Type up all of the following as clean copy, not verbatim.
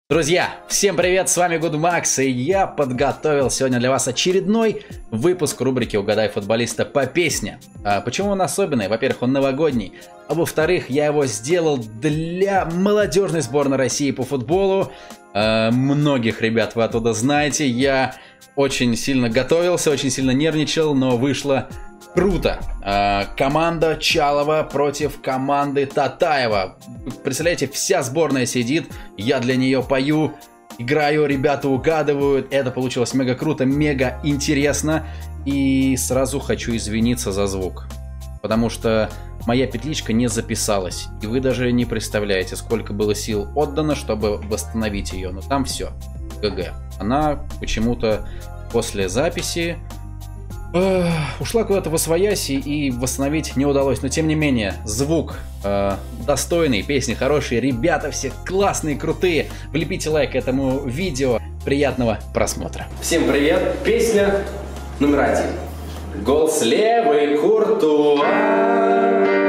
Друзья, всем привет, с вами Гудмакс, и я подготовил сегодня для вас очередной выпуск рубрики «Угадай футболиста по песне». Почему он особенный? Во-первых, он новогодний, а во-вторых, я его сделал для молодежной сборной России по футболу. Многих ребят вы оттуда знаете, я очень сильно готовился, очень сильно нервничал, но вышло круто. Команда Чалова против команды Татаева. Представляете, вся сборная сидит, я для нее пою, играю, ребята угадывают. Это получилось мега круто, мега интересно. И сразу хочу извиниться за звук, потому что моя петличка не записалась. И вы даже не представляете, сколько было сил отдано, чтобы восстановить ее. Но там все, ГГ. Она почему-то после записи ушла куда-то восвояси и восстановить не удалось. Но тем не менее, звук достойный, песни хорошие, ребята все классные, крутые. Влепите лайк этому видео. Приятного просмотра. Всем привет. Песня номер 1. Гол с левой Куртуа.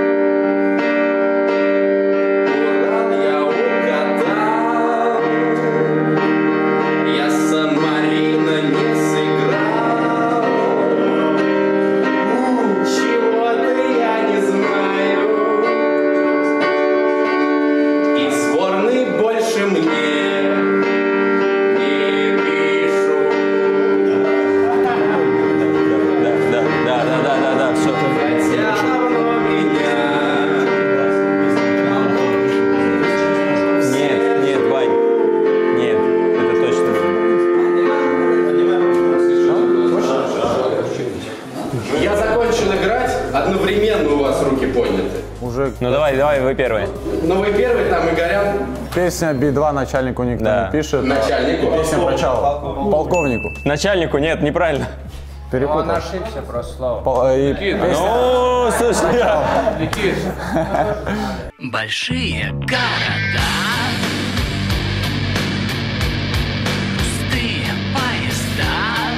Одновременно у вас руки подняты. Уже. Ну давай, вы первые. Ну вы первый, там Игорян. Песня Би-2 начальнику никто не пишет. Начальнику. Песня про Чалова. Полковнику. Начальнику нет, неправильно. Перепутал. Он ошибся просто слово. Ну, слушай. Большие города, пустые поезда.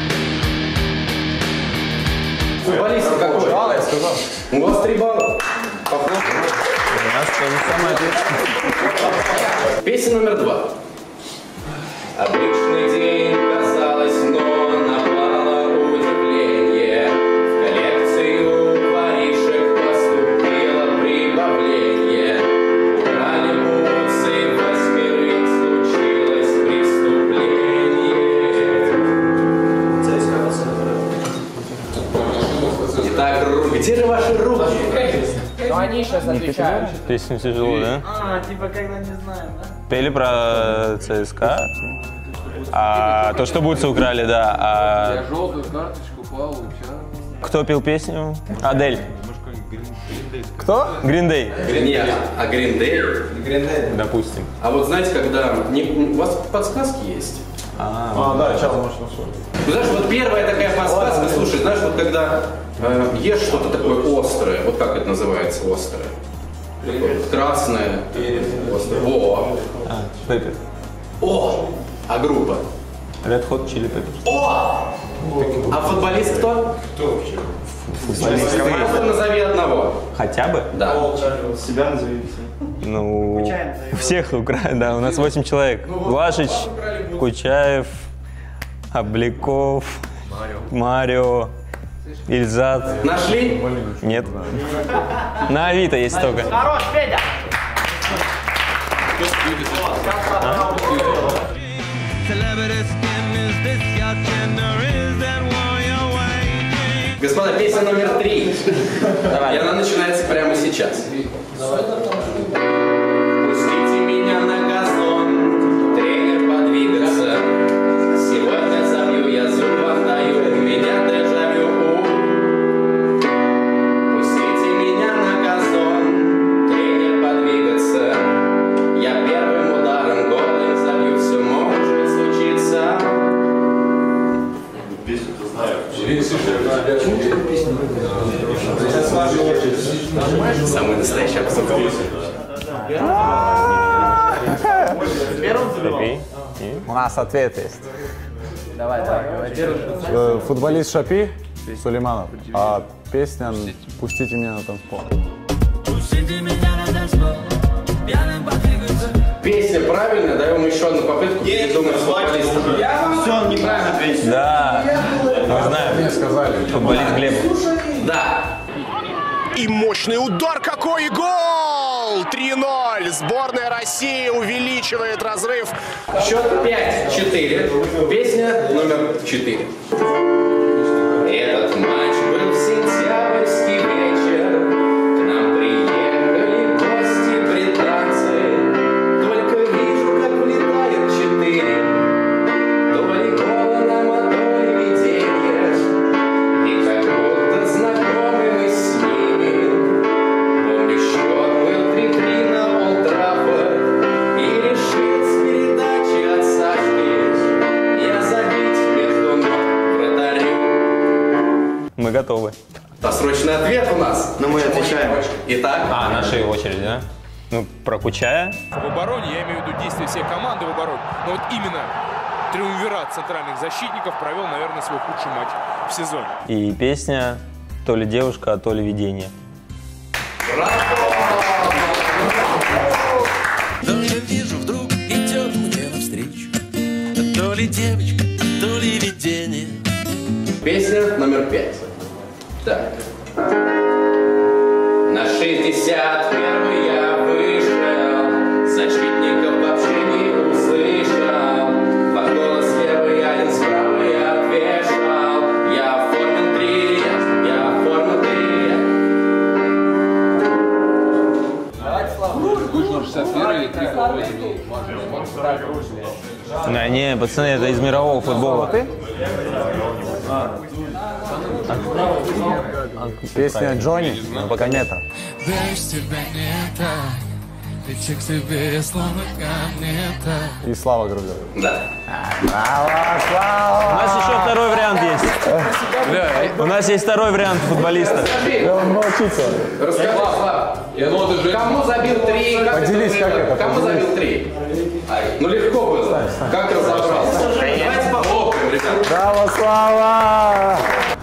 Футболист какой? Да, я сказал. У вас 3 балла. Похлопаем. У нас то же самое. Песня номер 2. Обычный день, казалось, но напало удивление. В коллекцию воришек поступило прибавление. Украли бутсы, 8 случилось преступление. Итак, где же ваши руки? Но они сейчас отвечают. Песню тяжело, да? Типа когда не знаем, да? Пели про ЦСКА. А то, что бутсы украли, да. Я желтую карточку получал. Кто пел песню? Адель. Кто? Гриндей. Нет, а Гриндей? Допустим. А вот знаете, когда... У вас подсказки есть? Да, Чалова может нашел. Ну, знаешь, вот первая такая подсказка, слушай, знаешь, вот когда ешь что-то такое острое, вот как это называется, острое? Такое красное, острое. О! Пеппер. О! А группа? Red Hot Chili Peppers. О! А футболист кто? Футболисты. Назови одного. Хотя бы? Да. Себя назови. Ну, у всех украли, да, у нас 8 человек. Глашич, Кучаев, Обликов, Марио, Ильзат. Нашли? Нет. На Авито есть только. Хорош, Федя! Господа, песня номер 3. И она начинается прямо сейчас. Пустите меня на газон, тренер подвигаться. Сегодня забью, я зуб даю, у меня дежавю. Пустите меня на газон, тренер подвигаться. Я первым ударом голым забью, все может случиться. Песню-то знаю. Самый настоящий обзор. У нас ответ есть. Давай, говори. Футболист Шапи Сулейманов. А песня «Пустите меня на танцпол». Пустите меня на танцпол, пьяным подвигаться. Песня правильная, даем еще одну попытку придумать футболиста. Все, он неправильно ответил. Да, мы знаем. Футболист Глеб. Да. И мощный удар, какой гол! 3-0. Сборная России увеличивает разрыв. Счет 5-4. Песня номер 4. Этот матч был в сентябрьский вечер. К нам приехали гости британцы. Только вижу, как влетает 4. То ли гол нам, а то ли видение. И как будто знакомы мы с ними. Помню, счет был 3-3 на Олд Траффорд. И решил с передачи от Сашки я забить между ног вратарю. Мы готовы. Досрочный ответ у нас. Но мы отвечаем. Итак, Наша очередь, да? Ну, про Кучая. В обороне, я имею в виду действия всей команды в обороне, но вот именно триумвират центральных защитников провел, наверное, свой худший матч в сезоне. И песня «То ли девушка, а то ли видение». Но я вижу, вдруг идет мне навстречу. То ли девочка, то ли видение. песня номер 5. Так. На 61-й я вышел, защитников вообще не услышал. Под голос левый, один справа я отвешал. Я оформил 3, я оформил 3. Не, пацаны, это из мирового футбола. Песня Джонни, «Комета». Без тебя нет, лечу к тебе словно комета. И Слава Грузер. Да. У нас еще второй вариант есть. У нас есть второй вариант футболиста. Он молчится. Расскажи, Слав, кому забил 3? Поделись, как это? Кому забил 3? Ну легко было. Как разобрался? Давайте похлопаем, ребята. Браво, Слава!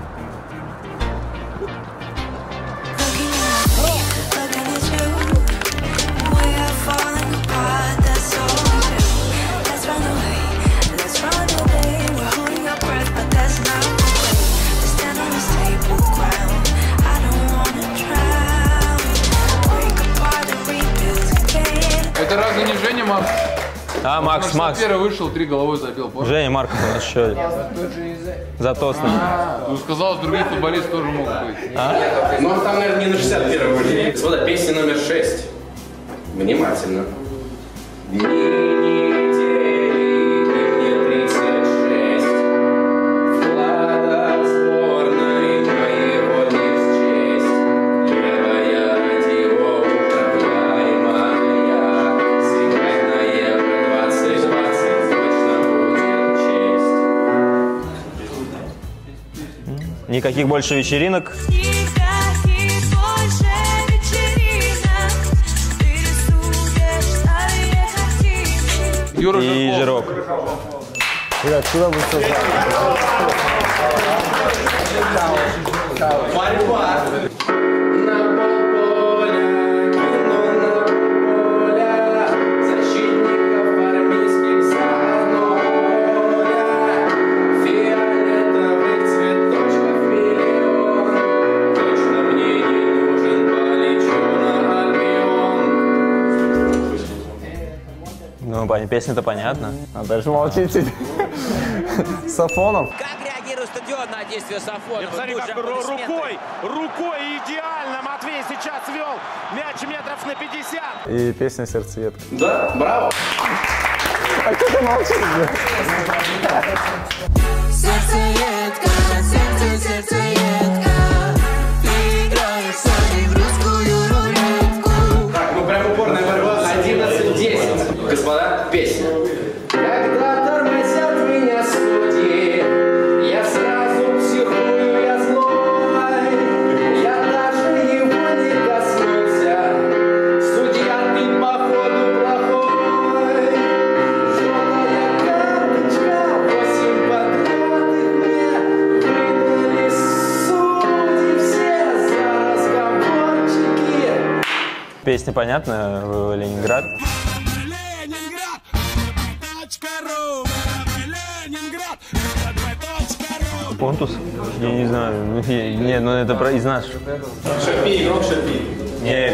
Это разве не Женя Марков? А, Макс. Первый вышел, 3 головой забил. Помнишь? Женя Марков у нас еще. Затосный. Ну, сказал, что другие футболисты тоже могут быть. Ну, он там, наверное, не на 61-й вышел. Господа, песня номер 6. Внимательно. Дни недели, мне 36. Вклада сборной моего не счесть. Левая его управляемая. Сыграть на Евро 2020 точно будет честь. Никаких больше вечеринок. Юра И Жирок. Ребят, куда вы все Борьба. На полполя, кино на полполя, защитников армейских загнуля. Фиолетовых цветочков миллион. Точно мне не нужен, полечу на Альбион. Ну, песня-то понятна. А дальше молчите. Сафонов. Как реагирует стадион на действие Сафонова? Смотри, как рукой идеально Матвей сейчас вел мяч метров на 50. И песня «Сердцеедка». Да, браво. А кто ты молчишь? Сердцеедка, сердцеедка, ты играешь с ней в русскую рулетку. Так, ну прям упорная борьба. 11-10. Господа, песня. Когда тормозят меня судьи, я сразу психую, я злой. Я даже его не коснулся. Судья, ты походу плохой. Желтая карточка, 8 подряд их мне выдали судьи все за разговорчики. Песня понятна, Ленинград. Понтус? Я не знаю. Нет, ну это из наших. Шапи, игрок Шапи. Нет.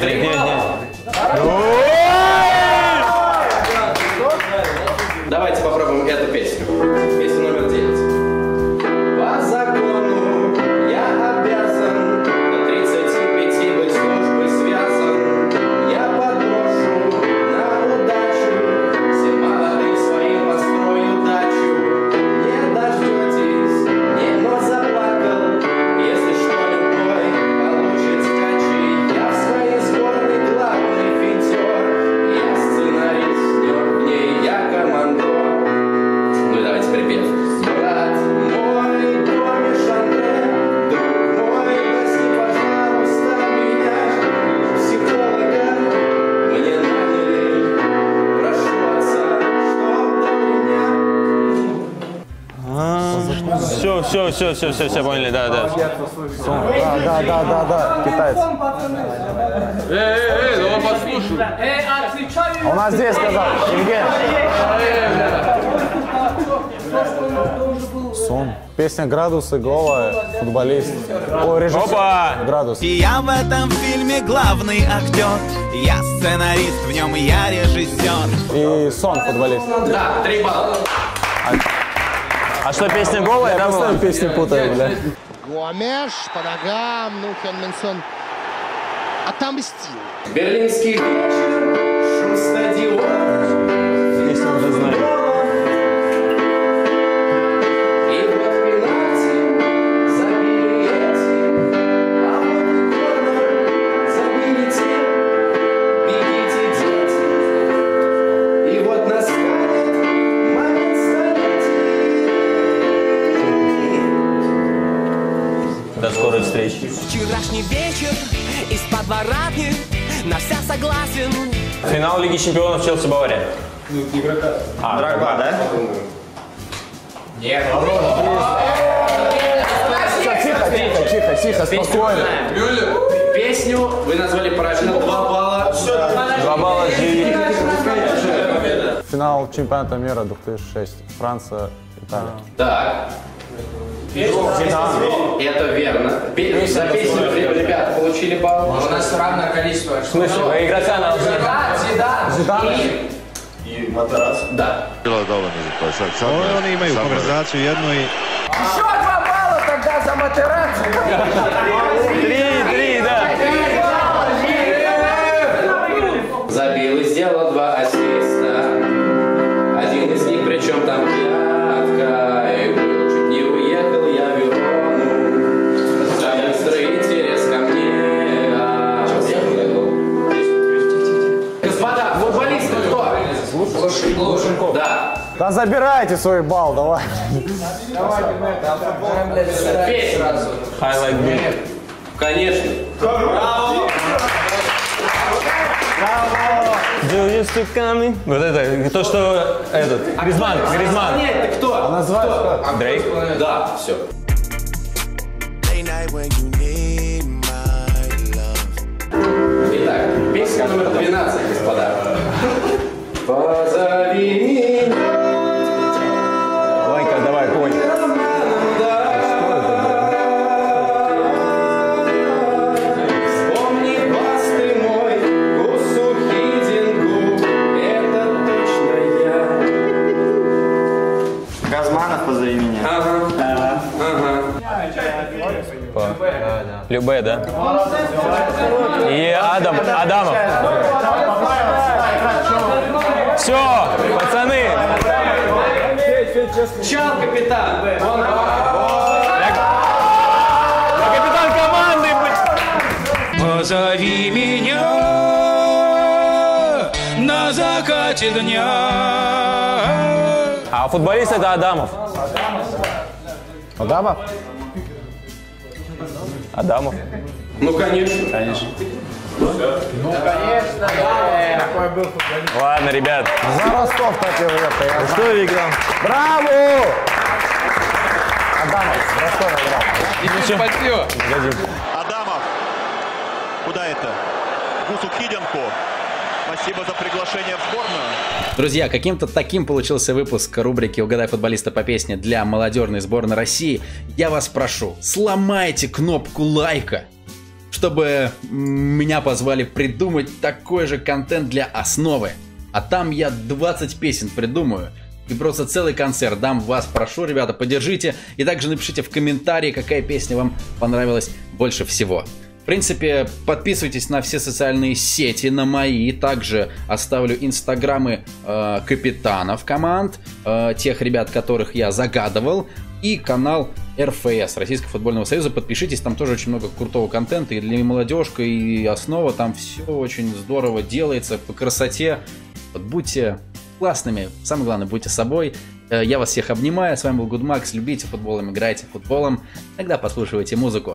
Давайте попробуем эту песню. Песня номер 9. По закону я обязан до 35 быть службой связан. Я подброшу на удачу, всем молодым своим построю дачу. Не дождетесь, не, но заплакал, если что любой получит скачи. Я в своей сборной главный финтер, я сценарист, днем в ней я командор. Ну и давайте припев. Брат мой, Томиш Андре, друг мой, прости, пожалуйста, меня, психолога мне наняли. Прошу отца, чтоб до меня. Все, поняли, да. Да, китайцы. Давай послушай. У нас здесь сказал, Евгений. Сон. Песня «Градусы», Гола, футболист. О, режиссер. Опа! «Градус». И я в этом фильме главный актер. Я сценарист, в нем я режиссер. И Сон, футболист. Да, 3 балла. А что, песня голая, да, была? Песню путаю, бля. Гомеш по ногам, ну Хён-Мин-Сон отомстил. Берлинский вечер, шум стадиона. Песню уже знаю. И вот пенальти забили эти, а вот и корнер забили те. Бегите, дети. И вот настанет момент столетия. До скорой встречи. Вчерашний вечер из подворотни на вся согласен. Финал Лиги Чемпионов Челси-Бавария. Дрогба, да? Нет. Тихо, спокойно. Мюллер, песню вы назвали правильно, 2 балла. 2 балла живи. Финал чемпионата мира 2006. Франция, Италия. Так. Это верно. За песню ребята получили балл. У нас равное количество. В смысле? Вы игрока должны... Зидан. И Матерас. Да. Oni imaju konverzaciju jednu i... Еще 2 балла тогда за Матераци. 3, да. Забил и сделал 2 ассиста. Один из них, причем там пятка. И был, чуть не уехал я в Верону. За быстрый интерес ко мне. Господа, футболисты кто? Глушенков. Да. Да забирайте свой балл, давай. Песня. Highlight Beat. Конечно. Вот это, то, что этот, Гризман. Нет, ты кто? Называется как? Дрейк? Да, все. Итак, песня номер 12, господа. Позови меня. Ванька, давай, конь. Вспомни бас ты мой, Кусухидингу, это точно я. Газманов, позови меня. Ага. Любе, да? И Адамов. Все, пацаны. Чал, капитан. Я капитан команды. Позови меня на закате дня. А футболист это Адамов. Адамов? Адамов. Ну, конечно. Конечно. Ну, конечно, да. Такой был футболист. Ладно, ребят. За Ростов хотел это. Что, Виктор? Браво! Адамов, Ростов играл. Иди, спасибо. Адамов. Куда это? Гусухиденко. Спасибо за приглашение в сборную. Друзья, каким-то таким получился выпуск рубрики «Угадай футболиста по песне» для молодежной сборной России. Я вас прошу, сломайте кнопку лайка, чтобы меня позвали придумать такой же контент для основы. А там я 20 песен придумаю. И просто целый концерт дам. Вас прошу, ребята, поддержите. И также напишите в комментарии, какая песня вам понравилась больше всего. В принципе, подписывайтесь на все социальные сети, на мои. Также оставлю инстаграмы капитанов команд, тех ребят, которых я загадывал. И канал РФС, Российского футбольного союза. Подпишитесь, там тоже очень много крутого контента. И для молодежка, и основа. Там все очень здорово делается, по красоте. Вот будьте классными. Самое главное, будьте собой. Я вас всех обнимаю. С вами был Good Max. Любите футболом, играйте футболом. Иногда послушивайте музыку.